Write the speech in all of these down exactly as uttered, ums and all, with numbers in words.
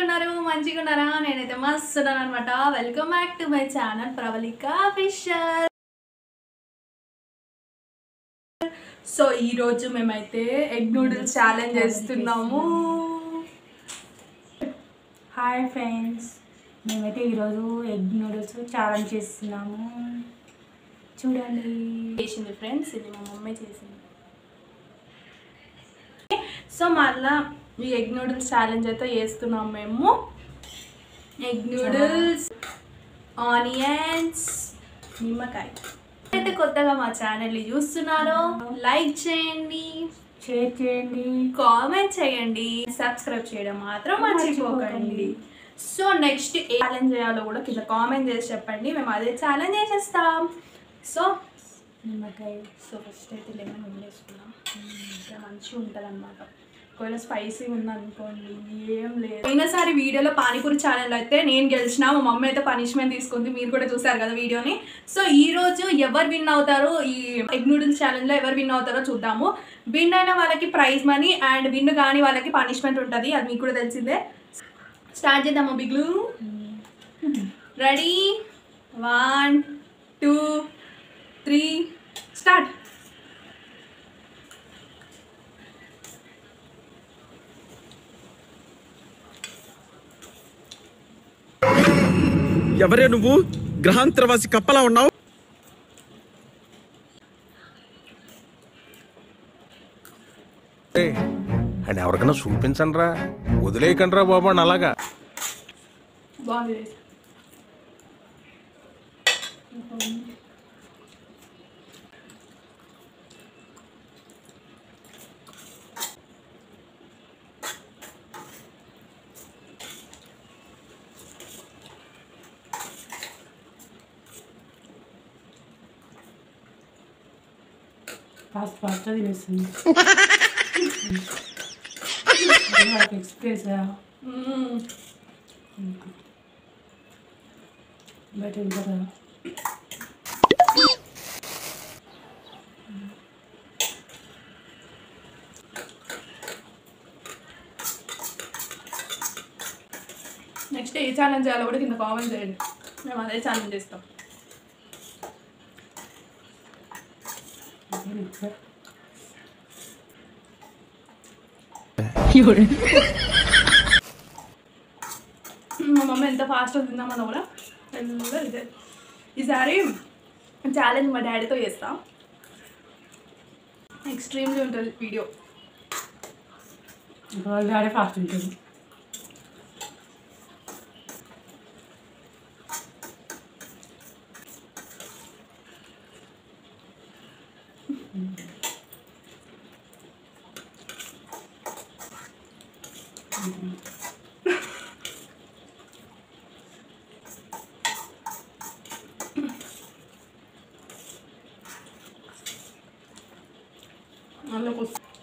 ఎట్లున్నారు మంచిగా ఉన్నారా నేనైతే మస్తు ఉన్నాను అన్నమాట welcome back to my channel Pravalika Fisher so ఈ రోజు మేమైతే ఎగ్ నూడిల్స్ ఛాలెంజ్ చేస్తున్నాము హాయ్ ఫ్రెండ్స్ మేమైతే ఈరోజు ఎగ్ నూడిల్స్ ఛాలెంజ్ చేస్తున్నాము చూడండి చేసింది ఫ్రెండ్స్ ఇది మా మమ్మీ చేసింది సో మళ్ళా ఈ ఎగ్ నూడిల్స్ ఛాలెంజ్ అయితే చేస్తున్నాం మేము ఎగ్ నూడిల్స్ ఆనియన్స్ నిమ్మకాయ అయితే కొత్తగా మా ఛానల్ని చూస్తున్నారో లైక్ చేయండి షేర్ చేయండి కామెంట్ చేయండి సబ్స్క్రైబ్ చేయడం మాత్రం మర్చిపోకండి సో నెక్స్ట్ ఏ ఛాలెంజ్ చేయాలో కూడా కింద కామెంట్ చేసి చెప్పండి మేము అదే ఛాలెంజ్ చేసేస్తాం సో నిమ్మకాయ సో ఫస్ట్ అయితే లెమన్ వండేసుకున్నాం ఇంకా మంచిగా ఉంటుంది అనమాట ఒకవేళ స్పైసీ ఉందనుకోండి ఏం లేదు పోయినసారి వీడియోలో పానీపూరి ఛానల్ అయితే నేను గెలిచిన మా మమ్మీ అయితే పనిష్మెంట్ తీసుకుంది మీరు కూడా చూసారు కదా వీడియోని సో ఈ రోజు ఎవరు విన్ అవుతారో ఈ ఎగ్ నూడిల్స్ ఛాలెంజ్లో ఎవరు విన్ అవుతారో చూద్దాము విన్ అయిన వాళ్ళకి ప్రైజ్ మనీ అండ్ విన్ కాని వాళ్ళకి పనిష్మెంట్ ఉంటుంది అది మీకు కూడా తెలిసిందే స్టార్ట్ చేద్దాము బిగ్లు ready one two three start ఎవరే నువ్వు గ్రహాంతరవాసి కప్పలా ఉన్నావు అండ్ ఎవరికైనా చూపించండి రా వదిలేయకండి రా బాబు అని అలాగా బాగుంది ఫాస్ట్ ఫాస్ట్ తినేస్తుంది ఎక్స్ప్రెస్ బయట కదా నెక్స్ట్ ఏ ఛాలెంజ్ చేయాలో కూడా కింద కామెంట్ చేయండి మేము అదే ఛాలెంజ్ చేస్తాం మా మమ్మీ ఎంత ఫాస్ట్గా తిందామన్నా కూడా ఎల్లో ఇదే ఈసారి ఛాలెంజ్ మా డాడీతో చేస్తాం ఎక్స్ట్రీమ్లీ ఉంటుంది వీడియో డాడీ ఫాస్ట్ ఉంటుంది అందులో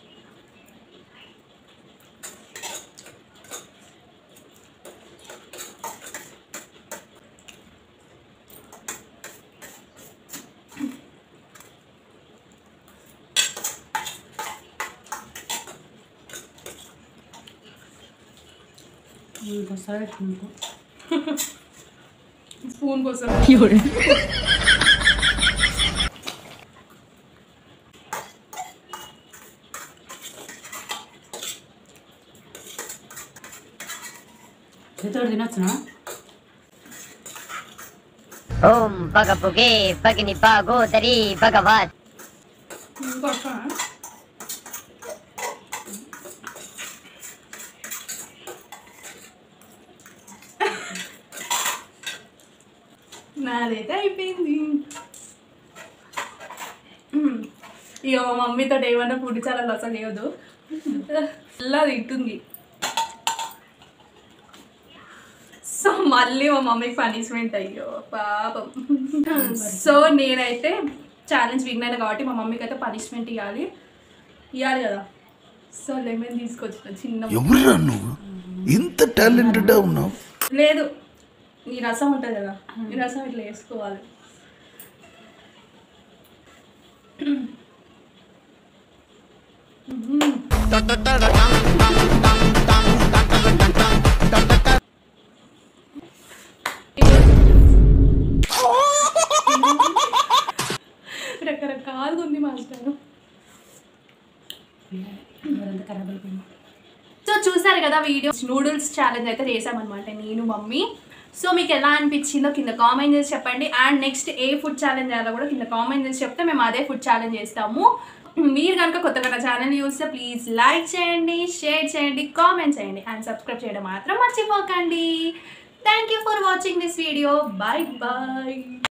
ఇంకోసారి స్పూన్ కోసం చేతితో తినొచ్చునా ఓం పగపుగే పగిని పాగోదరి భగవత్ ఇంకొక నాదైతే అయిపోయింది ఇక మా మమ్మీతో ఏమన్నా ఫుడ్ ఛానల్ అసలు లేదు అలా తింటుంది సో మళ్ళీ మా మమ్మీకి పనిష్మెంట్ అయ్యో పాపం సో నేనైతే ఛాలెంజ్ విన్ అయినా కాబట్టి మా మమ్మీకి అయితే పనిష్మెంట్ ఇవ్వాలి ఇవ్వాలి కదా సో లెమన్ తీసుకొచ్చిన చిన్న ఎవరురా నువ్వు ఇంత టాలెంటెడ్ ఉన్నావు లేదు ఈ రసం ఉంటుంది కదా ఈ రసం ఇట్లా వేసుకోవాలి బాగా ఉంది మాస్టర్. అదంతా ఖరాబ్ అయిపోయింది. సో చూసారు కదా వీడియో, నూడిల్స్ ఛాలెంజ్ అయితే చేసామన్నమాట నేను మమ్మీ. సో మీకు ఎలా అనిపించిందో కింద కామెంట్ చేసి చెప్పండి. అండ్ నెక్స్ట్ ఏ ఫుడ్ ఛాలెంజ్ చేయాలో కూడా కింద కామెంట్ చేసి చెప్తే మేము అదే ఫుడ్ ఛాలెంజ్ చేస్తాము. మీరు కనుక కొత్తగా నా ఛానల్ చూస్తే ప్లీజ్ లైక్ చేయండి, షేర్ చేయండి, కామెంట్ చేయండి అండ్ సబ్స్క్రైబ్ చేయడం మాత్రం మర్చిపోకండి. Thank you for watching this video. Bye bye.